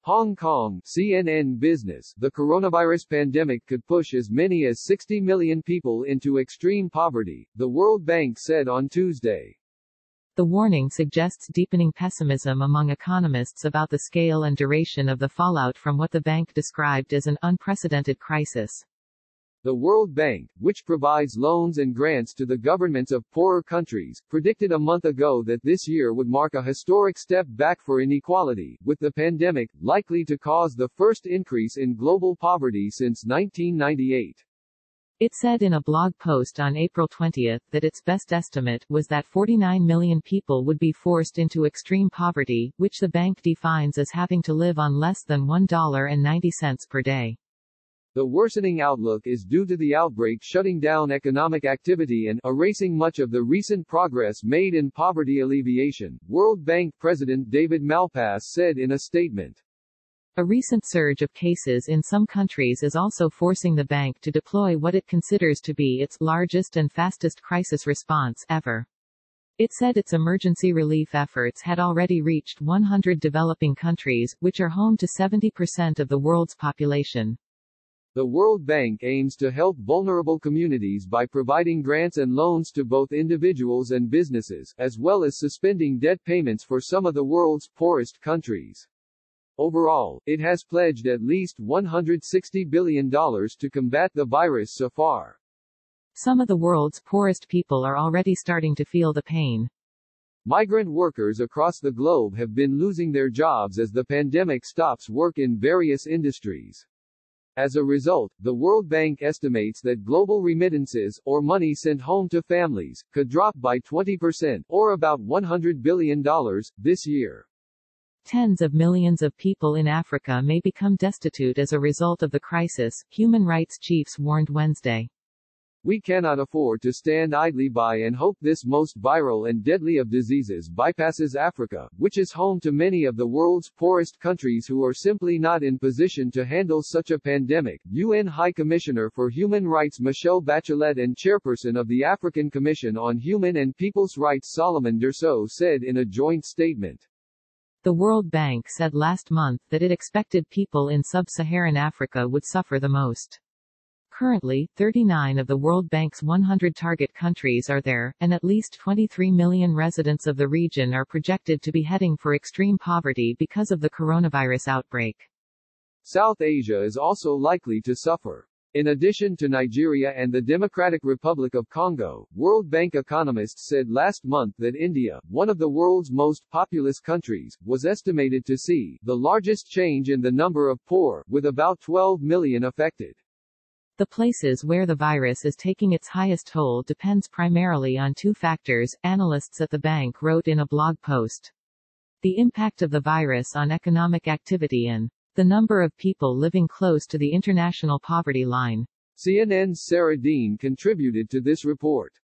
Hong Kong, CNN Business. The coronavirus pandemic could push as many as 60 million people into extreme poverty, the World Bank said on Tuesday. The warning suggests deepening pessimism among economists about the scale and duration of the fallout from what the bank described as an unprecedented crisis. The World Bank, which provides loans and grants to the governments of poorer countries, predicted a month ago that this year would mark a historic step back for inequality, with the pandemic likely to cause the first increase in global poverty since 1998. It said in a blog post on April 20 that its best estimate was that 49 million people would be forced into extreme poverty, which the bank defines as having to live on less than $1.90 per day. The worsening outlook is due to the outbreak shutting down economic activity and erasing much of the recent progress made in poverty alleviation, World Bank President David Malpass said in a statement. A recent surge of cases in some countries is also forcing the bank to deploy what it considers to be its largest and fastest crisis response ever. It said its emergency relief efforts had already reached 100 developing countries, which are home to 70% of the world's population. The World Bank aims to help vulnerable communities by providing grants and loans to both individuals and businesses, as well as suspending debt payments for some of the world's poorest countries. Overall, it has pledged at least $160 billion to combat the virus so far. Some of the world's poorest people are already starting to feel the pain. Migrant workers across the globe have been losing their jobs as the pandemic stops work in various industries. As a result, the World Bank estimates that global remittances, or money sent home to families, could drop by 20%, or about $100 billion, this year. Tens of millions of people in Africa may become destitute as a result of the crisis, human rights chiefs warned Wednesday. We cannot afford to stand idly by and hope this most viral and deadly of diseases bypasses Africa, which is home to many of the world's poorest countries who are simply not in position to handle such a pandemic, UN High Commissioner for Human Rights Michelle Bachelet and Chairperson of the African Commission on Human and People's Rights Solomon Derso said in a joint statement. The World Bank said last month that it expected people in sub-Saharan Africa would suffer the most. Currently, 39 of the World Bank's 100 target countries are there, and at least 23 million residents of the region are projected to be heading for extreme poverty because of the coronavirus outbreak. South Asia is also likely to suffer. In addition to Nigeria and the Democratic Republic of Congo, World Bank economists said last month that India, one of the world's most populous countries, was estimated to see the largest change in the number of poor, with about 12 million affected. The places where the virus is taking its highest toll depends primarily on two factors, analysts at the bank wrote in a blog post. The impact of the virus on economic activity and the number of people living close to the international poverty line. CNN's Sarah Dean contributed to this report.